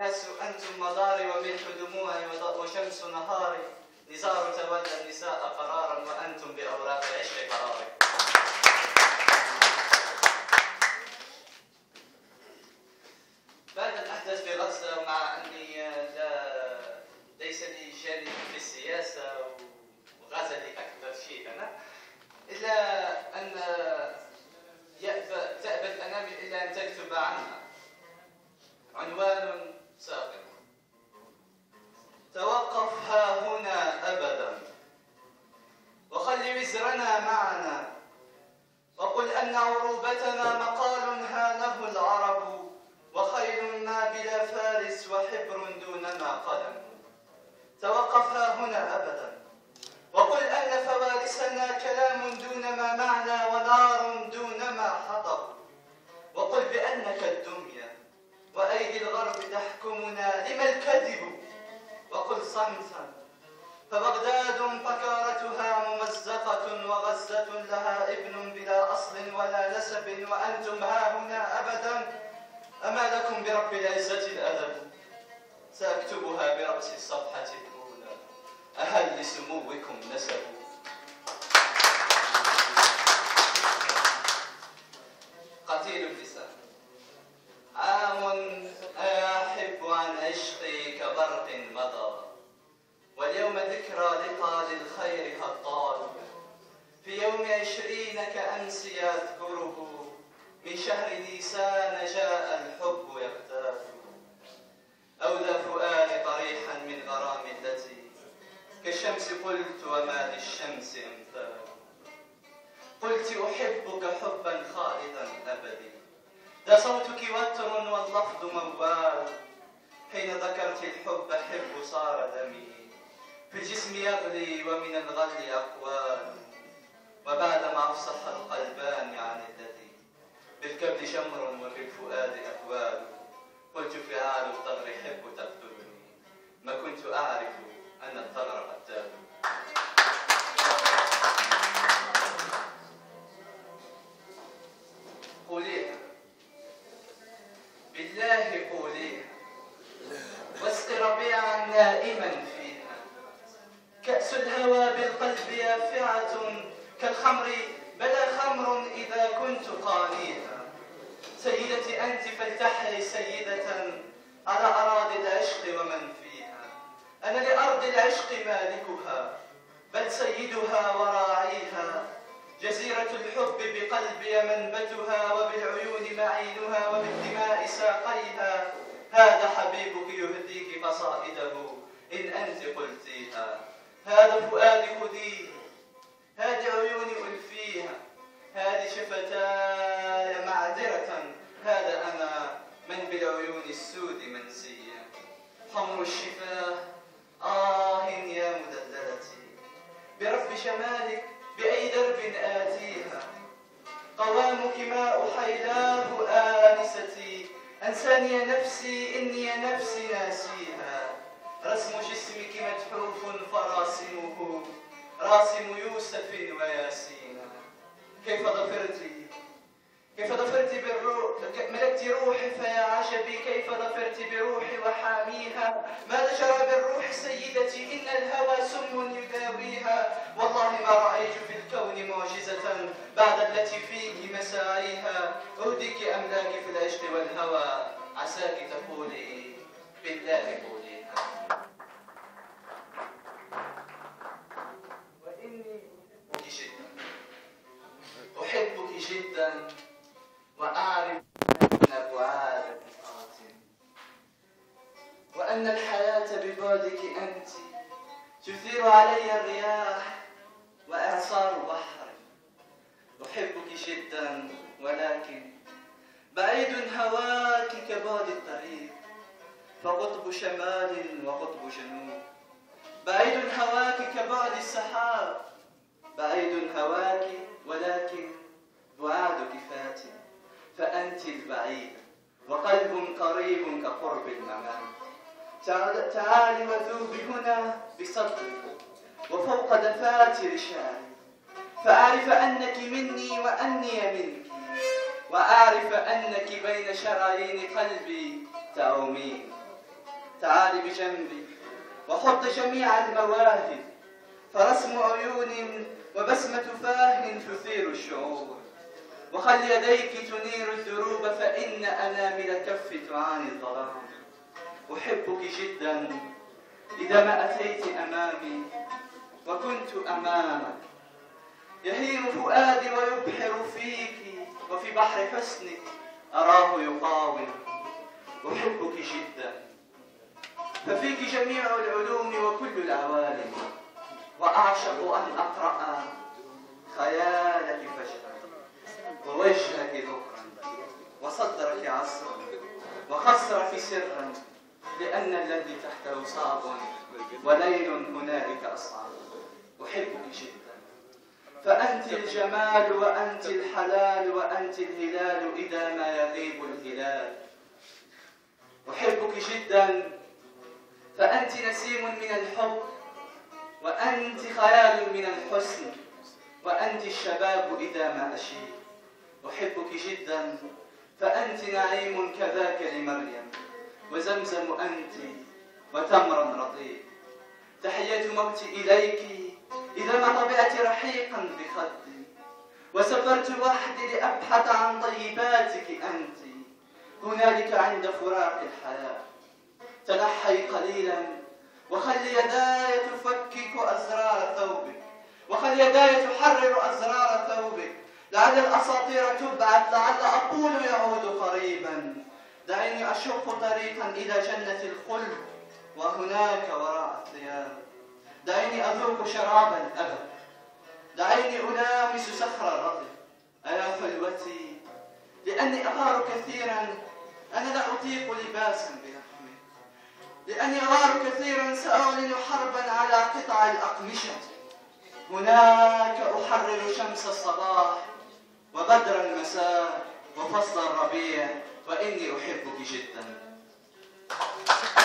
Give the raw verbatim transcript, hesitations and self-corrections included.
الناس أنتم مداري وملح دموعي وشمس نهاري، نزار تولى النساء قرارا وأنتم بأوراق العشق قراري. بعد الأحداث في غزة، ومع أني لا ليس لي جانب في السياسة وغزة لي أكثر شيء أنا، إلا أن تأبى الأنامل إلا أن تكتب عنها عنوان ساقط: توقف ها هنا أبدا، وخل وزرنا معنا، وقل أن عروبتنا مقال هانه العرب، وخيل ما بلا فارس وحبر دوننا قلم. توقف ها هنا أبدا، وقل أن فوارسنا كلام دون ما معنى ونار دون ما حطب، وقل بأنك الدمية وأيدي الغرب تحكمنا، لما الكذب؟ وقل صمتا، فبغداد بكارتها ممزقة، وغزة لها ابن بلا أصل ولا نسب، وأنتم ها هنا أبدا. أما لكم برب العزة الأدب، سأكتبها برأس الصفحة الأولى: أهل لسموكم نسب. قتيل اللسان. عام أحب عن عشقي كبرق مضى، واليوم ذكرى لقى للخير هطال، في يوم عشرين كأمس يذكره، من شهر نيسان جاء الحب يغتال، أولى فؤاد طريحا من غرام التي كالشمس قلت وما للشمس أمثال، قلت أحبك حبا خالدا أبدي، ده صوتك وتر واللفظ موال، حين ذكرت الحب حب صار دمي، في الجسم يغلي ومن الغل أقوال، وبعدما أفصح القلبان عن الذي بالكبد شمر وفي الفؤاد أهوال، قلت فعال الثغر حب تقتلني، ما كنت أعرف أن الثغر قتال. قوليها بالله قوليها، واسق ربيعا نائما فيها، كأس الهوى بالقلب يافعة كالخمر، بلا خمر إذا كنت قانيها، سيدتي أنت فلتحري سيدة على أراضي العشق ومن فيها، أنا لأرض العشق مالكها بل سيدها وراعيها، جزيرة الحب بقلبي منبتها، وبالعيون معينها وبالدماء ساقيها، هذا حبيبك يهديك قصائده إن أنت قلتيها، هذا فؤادي خذيه، هذه عيوني ألفيها، هذه شفتاي معذرة، هذا أنا من بالعيون السود منسية، حمر الشفاه آه يا مدللتي، برب شمالك بأي درب آتيها، قوامك ما أحيلاه آنستي، أنساني نفسي إني نفسي ناسيها، رسم جسمك متحوف فراسمه راسم يوسف وياسين، كيف ظفرت كيف ظفرت بالروح، ملكت روحي فيا عجبي، كيف ظفرت بروحي وحاميها، ماذا جرى بالروح سيدتي إن الهوى سم يداويها، والله ما رأيت في الكون معجزة بعد التي فيك مساعيها، أهديك أملاك في العشق والهوى، عساك تقولي بالله قوليها. وإني أحبك جدا، أحبك جدا، وأعرف أن بعادك قاتل، وأن الحياة ببعدك أنت تثير علي الرياح وإعصار بحر، أحبك جدا ولكن بعيد هواك كبعد الطريق، فقطب شمال وقطب جنوب، بعيد هواك كبعد السحاب، بعيد هواك ولكن بعادك فاتن، فأنت البعيدة وقلب قريب كقرب الممات، تعالي وذوبي هنا بصدري وفوق دفاتر شعري، فأعرف أنك مني وأني منك، وأعرف أنك بين شرايين قلبي تعومين، تعالي بجنبي وحط جميع المواهب، فرسم عيون وبسمة فاه تثير الشعور، وخل يديك تنير الدروب فإن أنامل كف تعاني الظلام. أحبك جدا إذا ما أتيت أمامي وكنت أمامك، يهيم فؤادي ويبحر فيك، وفي بحر حسنك أراه يقاوم. أحبك جدا ففيك جميع العلوم وكل العوالم، وأعشق أن أقرأ خيالك فجرا ووجهك ذكرا وصدرك عصرا وخصرك سرا، لأن الذي تحته صعب وليل هنالك أصعب. أحبك جدا فأنت الجمال وأنت الحلال وأنت الهلال إذا ما يغيب الهلال. أحبك جدا فأنت نسيم من الحب وأنت خيال من الحسن وأنت الشباب إذا ما أشيب. أحبك جدا فأنت نعيم كذاك لمريم وزمزم أنت وتمرا رطيب. تحية موتي إليك إذا ما طبعت رحيقا بخدي وسافرت وحدي لأبحث عن طيباتك أنت. هنالك عند فراق الحياة تنحي قليلا وخل يداي تفكك أزرار ثوبك، وخل يداي تحرر أزرار ثوبك. لعل الأساطير تبعث، لعل أقول يعود قريبا. دعيني أشق طريقا إلى جنة الخلد وهناك وراء الثياب. دعيني أذوق شراب الأبد، دعيني ألامس صخر الرطب. أيا خلوتي لأني أغار كثيرا، أنا لا أطيق لباسا بلحمه، لأني أغار كثيرا سأعلن حربا على قطع الأقمشة. هناك أحرر شمس الصباح وبدر المساء وفصل الربيع، وإني أحبك جدا.